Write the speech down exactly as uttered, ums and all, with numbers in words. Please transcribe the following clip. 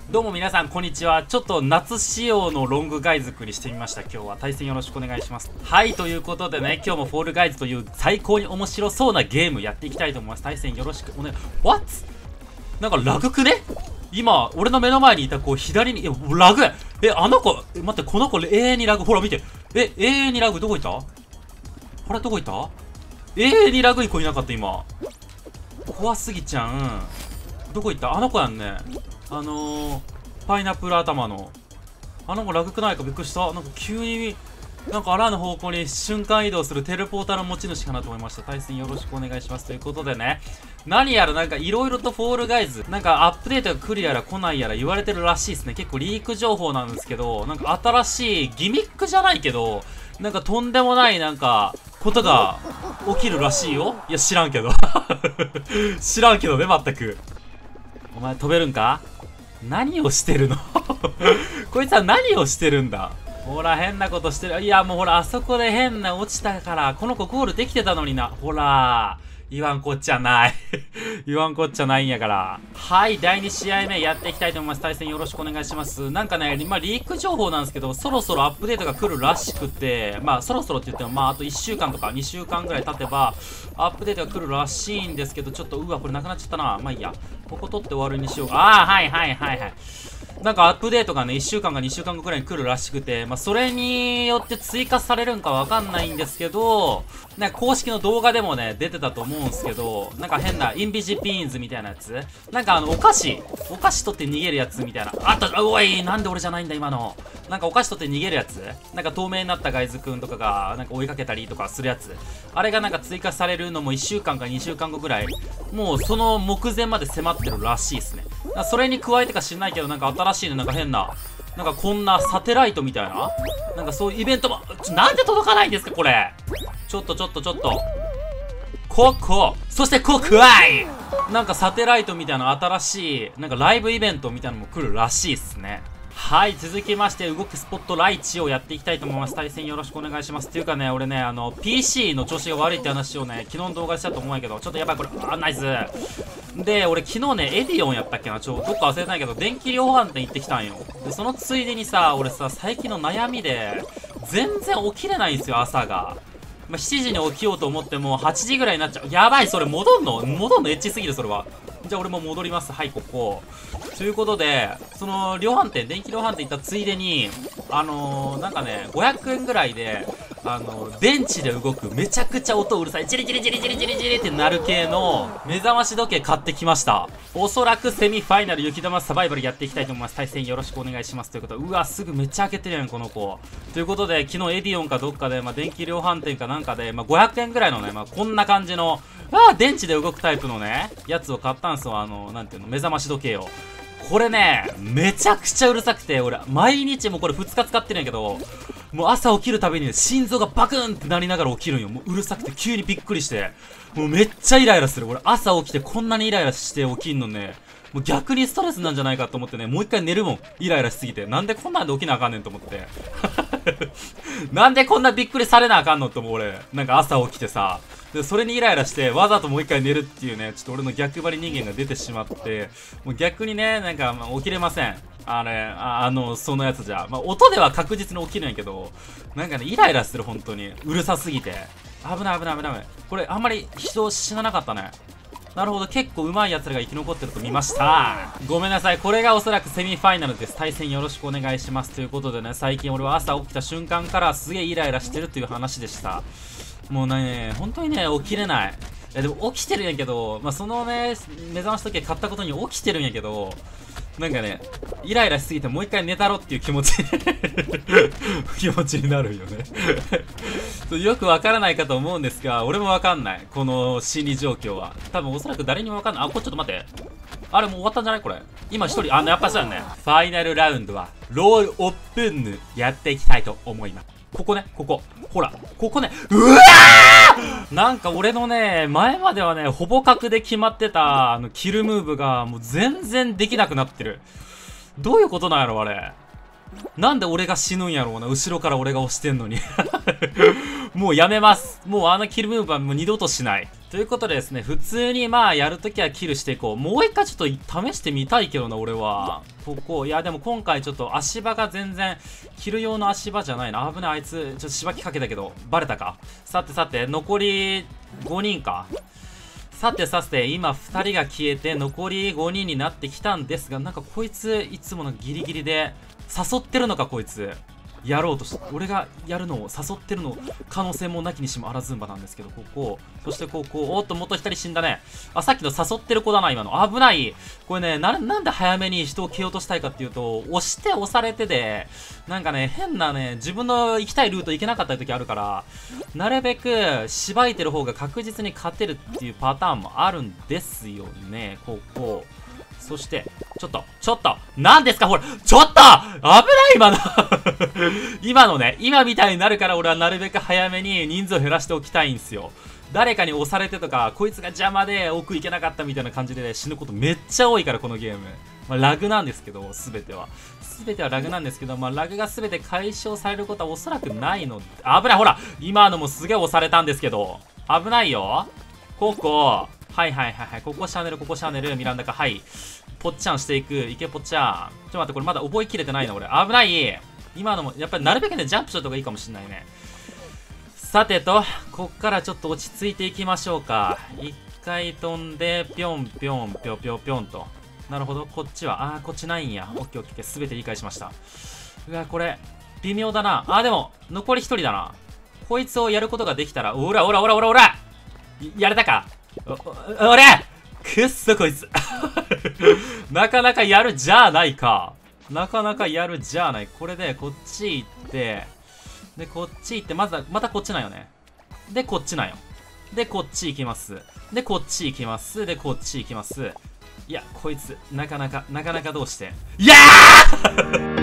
どうも皆さんこんにちは。ちょっと夏仕様のロングガイ作りしてみました。今日は対戦よろしくお願いします。はい、ということでね、今日もフォールガイズという最高に面白そうなゲームやっていきたいと思います。対戦よろしくお願い。What？ なんかラグくね？今、俺の目の前にいた子左に、え、ラグえ、あの子、え、待って、この子永遠にラグ。ほら見て。え、永遠にラグどこいた？あれどこいた？永遠にラグい子いなかった今。怖すぎちゃん。どこ行った？あの子やんね。あのー、パイナップル頭の。あの子ラグくないかびっくりした。なんか急に、なんかあらぬ方向に瞬間移動するテレポーターの持ち主かなと思いました。対戦よろしくお願いします。ということでね。何やらなんか色々とフォールガイズ、なんかアップデートが来るやら来ないやら言われてるらしいですね。結構リーク情報なんですけど、なんか新しいギミックじゃないけど、なんかとんでもないなんか、ことが起きるらしいよ。いや知らんけど。知らんけどね、まったく。お前飛べるんか？何をしてるの？こいつは何をしてるんだ？ほら変なことしてる。いやもうほらあそこで変な落ちたからこの子ゴールできてたのにな。ほら言わんこっちゃない。言わんこっちゃないんやから。はい、だいに試合目やっていきたいと思います。対戦よろしくお願いします。なんかね、まあリーク情報なんですけど、そろそろアップデートが来るらしくて、まあそろそろって言っても、まああといっしゅうかんとかにしゅうかんぐらい経てば、アップデートが来るらしいんですけど、ちょっと、うわ、これなくなっちゃったな。まあいいや。ここ取って終わりにしよう。ああ、はいはいはいはい。なんかアップデートがね、いっしゅうかんかにしゅうかんごくらいに来るらしくて、まあ、それによって追加されるんかわかんないんですけど、なんか公式の動画でもね、出てたと思うんですけど、なんか変なインビジピーンズみたいなやつなんかあの、お菓子お菓子取って逃げるやつみたいな。あった、おい、なんで俺じゃないんだ今の。なんかお菓子取って逃げるやつなんか透明になったガイズくんとかが、なんか追いかけたりとかするやつ。あれがなんか追加されるのもいっしゅうかんかにしゅうかんごぐらい、もうその目前まで迫ってるらしいですね。それに加えてか知んないけど、なんか新しいのなんか変な、なんかこんなサテライトみたいななんかそういうイベントも、ちょ、なんで届かないんですかこれ。ちょっとちょっとちょっと。ここそしてこくわいなんかサテライトみたいな新しい、なんかライブイベントみたいなのも来るらしいっすね。はい、続きまして動くスポットライチをやっていきたいと思います。対戦よろしくお願いします。っていうかね、俺ね、あの、ピーシー の調子が悪いって話をね、昨日の動画でしたと思うんやけど、ちょっとやばいこれ、あ、ナイス。で、俺昨日ね、エディオンやったっけな、ちょ、どっか忘れないけど、電気量販店行ってきたんよ。で、そのついでにさ、俺さ、最近の悩みで、全然起きれないんですよ、朝が。まあ、しちじに起きようと思っても、はちじぐらいになっちゃう。やばい、それ戻んの戻んのエッチすぎる、それは。じゃあ俺も戻ります。はい、ここ。ということで、その、量販店、電気量販店行ったついでに、あのー、なんかね、ごひゃくえんぐらいで、あのー、電池で動く、めちゃくちゃ音うるさい、ジリジリジリジリジリジリってなる系の、目覚まし時計買ってきました。おそらくセミファイナル雪玉サバイバルやっていきたいと思います。対戦よろしくお願いします。ということで、うわ、すぐめっちゃ開けてるやん、この子。ということで、昨日エディオンかどっかで、まあ、電気量販店かなんかで、まあ、ごひゃくえんぐらいのね、まあ、こんな感じの、ああ、電池で動くタイプのね、やつを買ったんすよ。あの、なんていうの、目覚まし時計を。これね、めちゃくちゃうるさくて、俺、毎日もうこれふつか使ってるんやけど、もう朝起きるたびに心臓がバクンってなりながら起きるんよ。もううるさくて急にびっくりして、もうめっちゃイライラする。俺、朝起きてこんなにイライラして起きんのね、もう逆にストレスなんじゃないかと思ってね、もう一回寝るもん。イライラしすぎて。なんでこんなんで起きなあかんねんと思って。なんでこんなびっくりされなあかんのって思う俺。なんか朝起きてさ。で、それにイライラして、わざともう一回寝るっていうね、ちょっと俺の逆張り人間が出てしまって、もう逆にね、なんか、まあ、起きれません。あれ、あ、あの、そのやつじゃ。まあ、音では確実に起きるんやけど、なんかね、イライラする、本当に。うるさすぎて。危ない危ない危ない。これ、あんまり人死ななかったね。なるほど、結構上手い奴らが生き残ってると見ました。ごめんなさい。これがおそらくセミファイナルです。対戦よろしくお願いします。ということでね、最近俺は朝起きた瞬間からすげえイライラしてるという話でした。もうね、本当にね、起きれない。いや、でも起きてるんやけど、まあ、そのね、目覚まし時計買ったことに起きてるんやけど、なんかね、イライラしすぎてもう一回寝たろっていう気持ち、気持ちになるよね。よくわからないかと思うんですが、俺もわかんない。この心理状況は。多分おそらく誰にもわかんない。あ、これちょっと待って。あれもう終わったんじゃないこれ。今一人、あの、やっぱそうやね。ファイナルラウンドは、ロールオープンやっていきたいと思います。ここね、ここ。ほら、ここね。うわーなんか俺のね、前まではね、ほぼ角で決まってた、あの、キルムーブが、もう全然できなくなってる。どういうことなんやろ、あれ。 なんで俺が死ぬんやろうな。後ろから俺が押してんのに。もうやめます。もうあのキルムーブはもう二度としない。ということでですね、普通にまあやるときはキルしていこう。もう一回ちょっと試してみたいけどな、俺は。ここ、いやでも今回ちょっと足場が全然、キル用の足場じゃないな。危ない、あいつ、ちょっとしばきかけたけど、バレたか。さてさて、残りごにんか。さてさて、今ふたりが消えて残りごにんになってきたんですが、なんかこいついつものギリギリで誘ってるのか、こいつやろうとして、俺がやるのを誘ってるの可能性もなきにしもあらずんばなんですけど、ここ、そしてここ、おっと元ひとり死んだね。あ、さっきの誘ってる子だな、今の。危ない。これね、な、なんで早めに人を蹴落としたいかっていうと、押して押されてで、なんかね、変なね、自分の行きたいルート行けなかった時あるから、なるべくしばいてる方が確実に勝てるっていうパターンもあるんですよね。ここ。そして、ちょっと、ちょっと、何ですかほら、ちょっと危ない今の今のね、今みたいになるから俺はなるべく早めに人数を減らしておきたいんすよ。誰かに押されてとか、こいつが邪魔で奥行けなかったみたいな感じで、ね、死ぬことめっちゃ多いからこのゲーム。まあ、ラグなんですけど、すべては。すべてはラグなんですけど、まあ、ラグがすべて解消されることはおそらくないので、危ないほら今のもすげえ押されたんですけど、危ないよここ。はいはいはいはい。ここシャネル、ここシャネル、ミランダか。はい。ぽっちゃんしていく。いけぽっちゃん。ちょっと待って、これまだ覚えきれてないな、俺。危ない今のも、やっぱりなるべくね、ジャンプしといた方がいいかもしんないね。さてと、こっからちょっと落ち着いていきましょうか。一回飛んで、ぴょんぴょん、ぴょぴょぴょんと。なるほど、こっちは、あー、こっちないんや。オッケーオッケー、すべて理解しました。うわ、これ、微妙だな。あー、でも、残り一人だな。こいつをやることができたら、おらおらおらおらおらやれたかお、お、俺くっそこいつなかなかやるじゃあないか。なかなかやるじゃあない。これでこっち行って、で、こっち行って、まずは、またこっちなんよね。で、こっちなんよ。で、こっち行きます。で、こっち行きます。で、こっち行きます。いや、こいつ、なかなか、なかなかどうして。いやー